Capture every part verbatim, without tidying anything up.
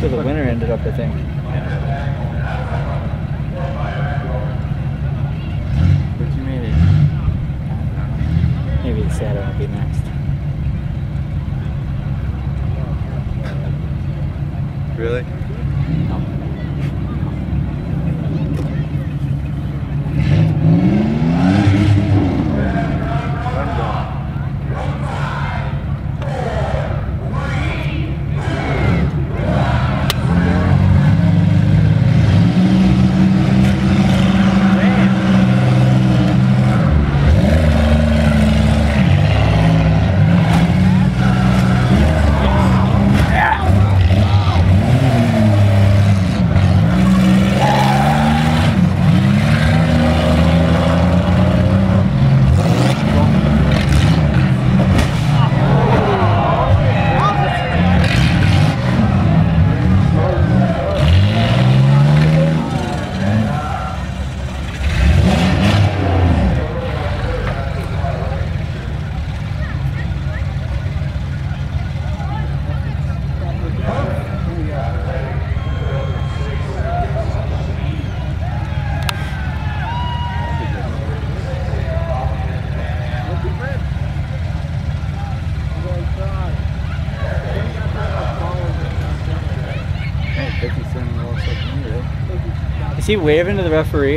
where the winner ended up, I think. But you made it. Maybe the Saturday will be next. Really? No. Is he waving to the referee?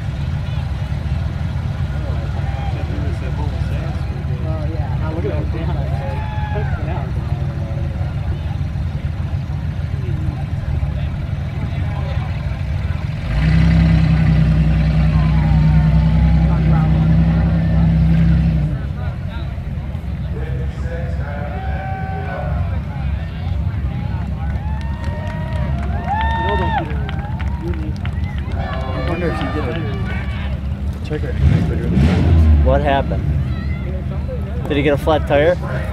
What happened? Did he get a flat tire?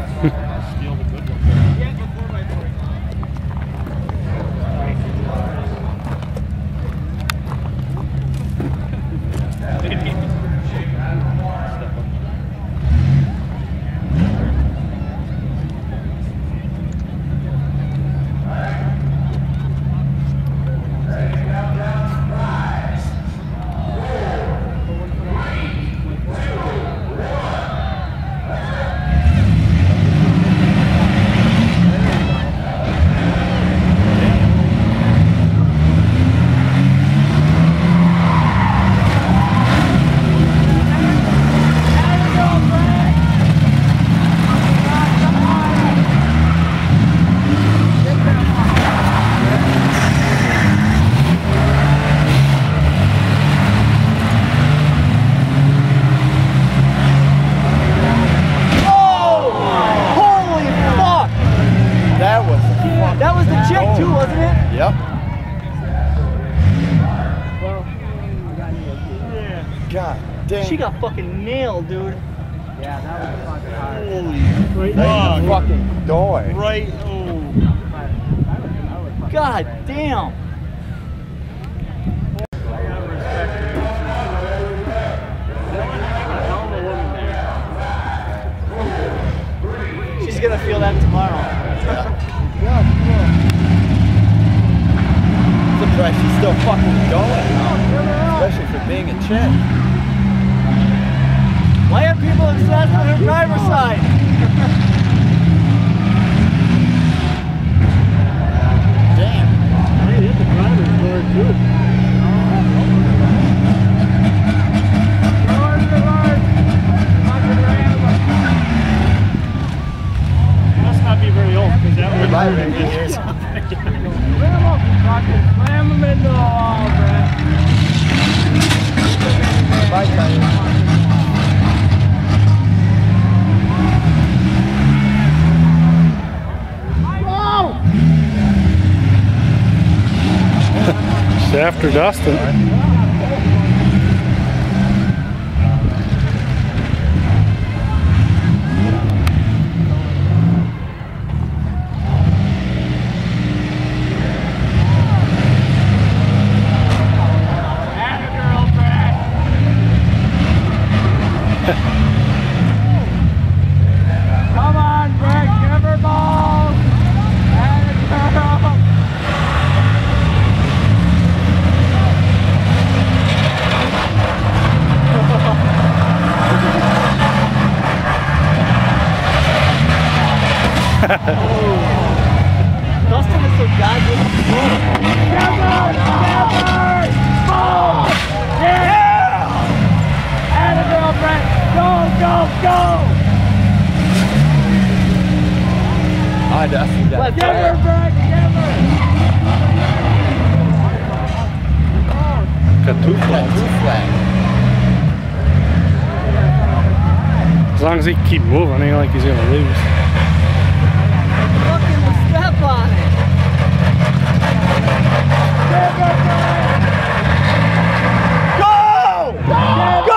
She got fucking nailed, dude. Yeah, that was fucking hard. Holy right oh, fucking die. Right. Oh. God damn. She's gonna feel that tomorrow. Yeah, cool. Surprised she's still fucking going. Especially for being a chick. Why are people obsessed with her driver's side? Damn. I hit the driver's door too. Must not be very old because that was five years. Slam them into the wall, Brett. Bye, guys. After Dustin. Come on, Greg, give her balls. Dustin is so goddamn slow. Never! Never! Oh! Yeah! And a girlfriend! Go, go, go! Ah, Dustin got Let's Give her, tired. Brett! Give her! Got two Got flats. two flags. As long as he can keep moving, ain't like he's gonna lose. Fucking step on it. Go! Go!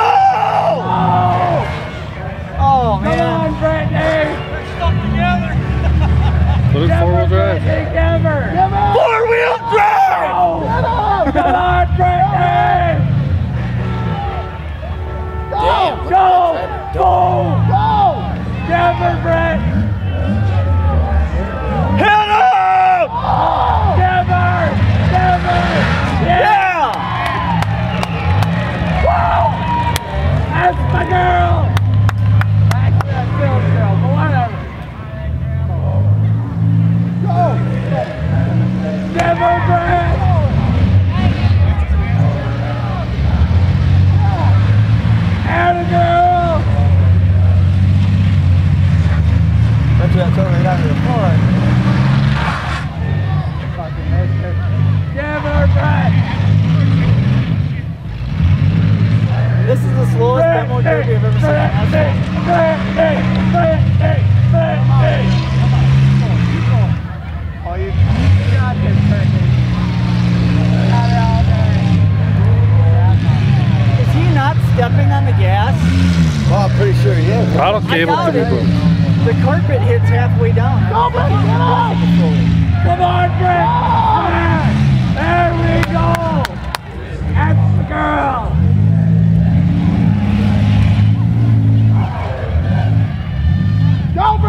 Oh Come man. on, Brittany! Stuck together. Put it four-wheel drive. Together! Four-wheel drive! Come on, Brittany! Damn, Go! Go! Go! Give her, Brett! hit him! Give her! Give her! Yeah! Woo! That's my girl! Actually, that's Phil's girl, but whatever. Go! Give her, Brett! And a girl! That's what I told her down to the floor. Fucking missed her. Give her, Brett! This is the slowest demo derby I've ever seen. Brett, Brett, Brett, Brett, Brett, Brett, Brett. Oh, you got this, Brittany. Got it all day. Is he not stepping on the gas? Well, I'm pretty sure he is. Throttle I cable doubt could be it. broken. The carpet hits halfway down. Go, Brett, get up! Come on, Brett! There we go! That's the girl! Go, Brett!